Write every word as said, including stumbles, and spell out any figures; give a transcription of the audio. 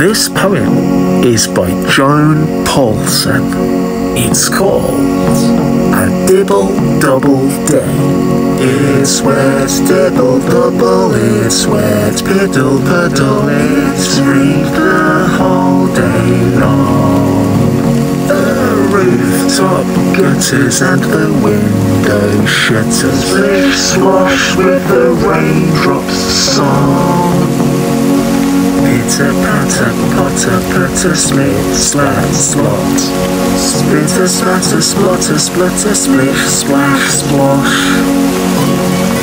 This poem is by Joan Poulson. It's called A Dibble-dubble Day. It's wet, dibble-dubble, it's wet, piddle-puddle, it's rained the whole day long. The rooftop gutters and the window shutters, they swash with the raindrops song. Pitter patter, potter, putter, split, slat, slot. Splitter, splatter, splotter, splutter, splish, splash, splosh.